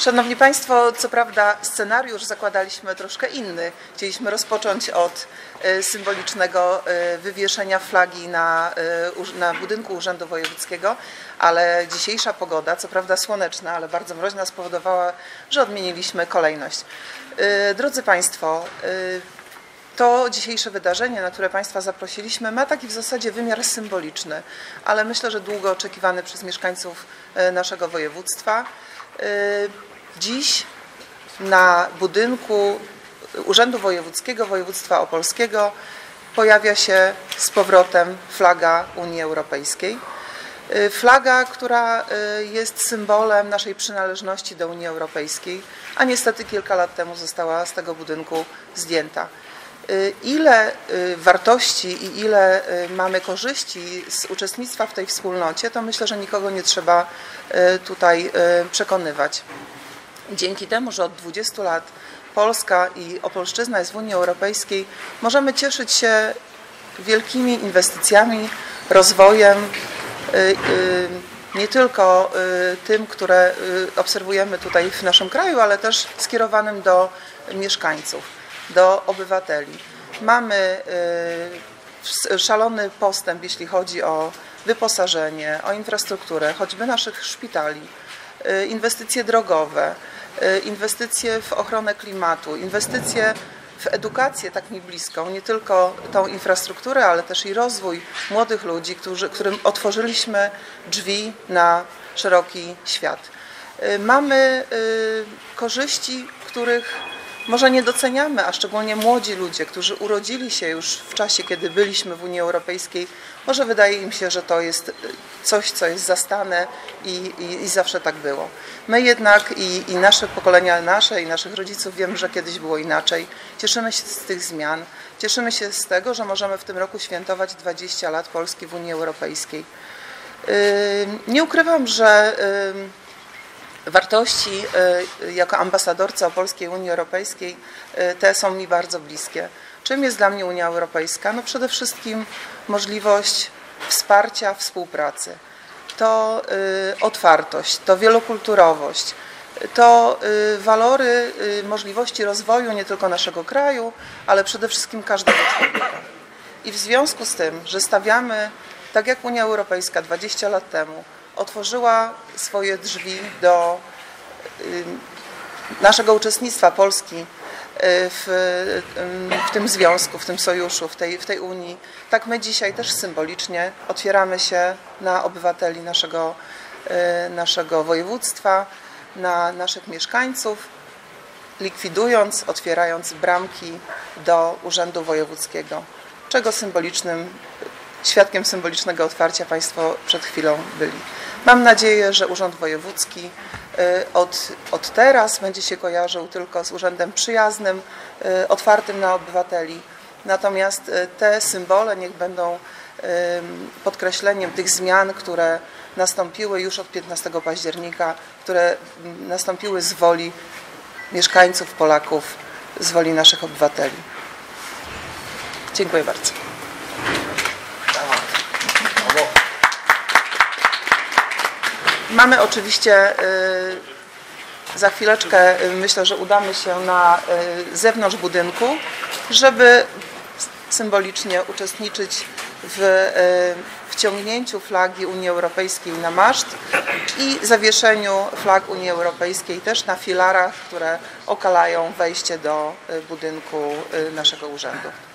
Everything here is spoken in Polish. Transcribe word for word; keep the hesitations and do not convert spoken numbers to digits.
Szanowni Państwo, co prawda scenariusz zakładaliśmy troszkę inny. Chcieliśmy rozpocząć od symbolicznego wywieszenia flagi na, na budynku Urzędu Wojewódzkiego, ale dzisiejsza pogoda, co prawda słoneczna, ale bardzo mroźna, spowodowała, że odmieniliśmy kolejność. Drodzy Państwo, to dzisiejsze wydarzenie, na które Państwa zaprosiliśmy, ma taki w zasadzie wymiar symboliczny, ale myślę, że długo oczekiwany przez mieszkańców naszego województwa. Dziś na budynku Urzędu Wojewódzkiego Województwa Opolskiego pojawia się z powrotem flaga Unii Europejskiej. Flaga, która jest symbolem naszej przynależności do Unii Europejskiej, a niestety kilka lat temu została z tego budynku zdjęta. Ile wartości i ile mamy korzyści z uczestnictwa w tej wspólnocie, to myślę, że nikogo nie trzeba tutaj przekonywać. Dzięki temu, że od dwudziestu lat Polska i Opolszczyzna jest w Unii Europejskiej, możemy cieszyć się wielkimi inwestycjami, rozwojem, nie tylko tym, które obserwujemy tutaj w naszym kraju, ale też skierowanym do mieszkańców, do obywateli. Mamy szalony postęp, jeśli chodzi o wyposażenie, o infrastrukturę, choćby naszych szpitali, inwestycje drogowe, inwestycje w ochronę klimatu, inwestycje w edukację tak mi bliską, nie tylko tą infrastrukturę, ale też i rozwój młodych ludzi, którzy, którym otworzyliśmy drzwi na szeroki świat. Mamy korzyści, których może nie doceniamy, a szczególnie młodzi ludzie, którzy urodzili się już w czasie, kiedy byliśmy w Unii Europejskiej, może wydaje im się, że to jest coś, co jest zastane i, i, i zawsze tak było. My jednak i, i nasze pokolenia, nasze i naszych rodziców wiemy, że kiedyś było inaczej. Cieszymy się z tych zmian, cieszymy się z tego, że możemy w tym roku świętować dwadzieścia lat Polski w Unii Europejskiej. Nie ukrywam, że wartości jako ambasadorca Polskiej Unii Europejskiej te są mi bardzo bliskie. Czym jest dla mnie Unia Europejska? No przede wszystkim możliwość wsparcia, współpracy. To otwartość, to wielokulturowość, to walory możliwości rozwoju nie tylko naszego kraju, ale przede wszystkim każdego człowieka. I w związku z tym, że stawiamy, tak jak Unia Europejska dwadzieścia lat temu, otworzyła swoje drzwi do naszego uczestnictwa Polski w, w tym związku, w tym sojuszu, w tej, w tej Unii. Tak my dzisiaj też symbolicznie otwieramy się na obywateli naszego, naszego województwa, na naszych mieszkańców, likwidując, otwierając bramki do Urzędu Wojewódzkiego, czego symbolicznym świadkiem symbolicznego otwarcia Państwo przed chwilą byli. Mam nadzieję, że Urząd Wojewódzki od, od teraz będzie się kojarzył tylko z urzędem przyjaznym, otwartym na obywateli. Natomiast te symbole niech będą podkreśleniem tych zmian, które nastąpiły już od piętnastego października, które nastąpiły z woli mieszkańców, Polaków, z woli naszych obywateli. Dziękuję bardzo. Mamy oczywiście za chwileczkę, myślę, że udamy się na zewnątrz budynku, żeby symbolicznie uczestniczyć w wciągnięciu flagi Unii Europejskiej na maszt i zawieszeniu flag Unii Europejskiej też na filarach, które okalają wejście do budynku naszego urzędu.